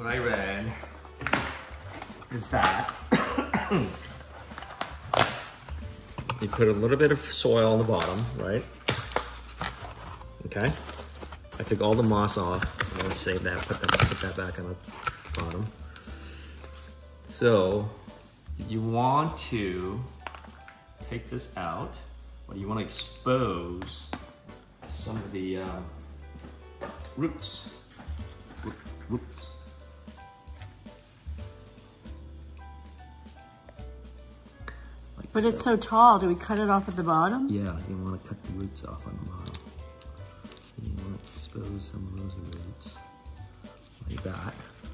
what I read is that you put a little bit of soil on the bottom, right? Okay. I took all the moss off. I'm gonna save that, put that back on the bottom. So you want to take this out, but you want to expose some of the roots. Roots. Like But so. it's so tall. Do we cut it off at the bottom? Yeah, you want to cut the roots off on the bottom. And you want to expose some of those roots like that.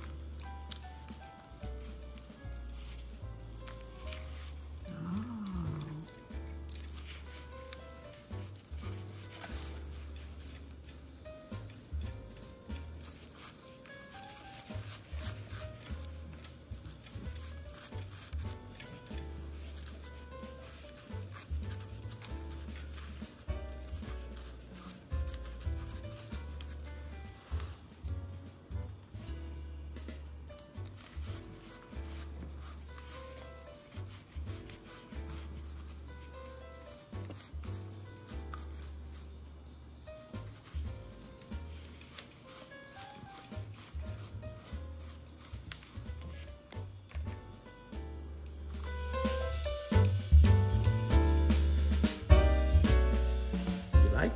Like?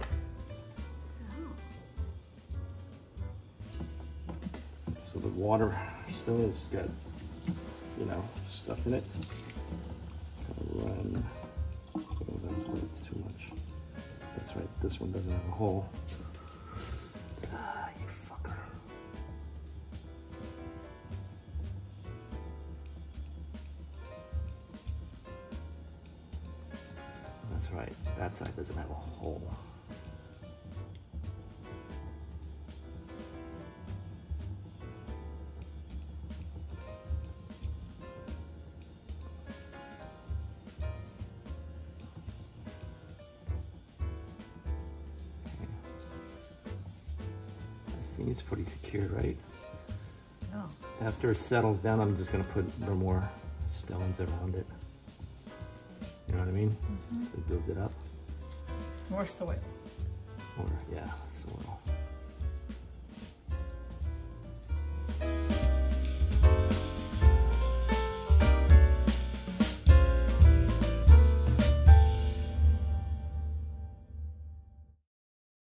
So the water still has got, you know, stuff in it. Run. Oh, that's too much. That's right, this one doesn't have a hole. Ah, you fucker. That's right, that side doesn't have a hole. Seems pretty secure, right? No. After it settles down, I'm just gonna put a little more stones around it. You know what I mean? To build it up. More soil. Or, yeah, soil.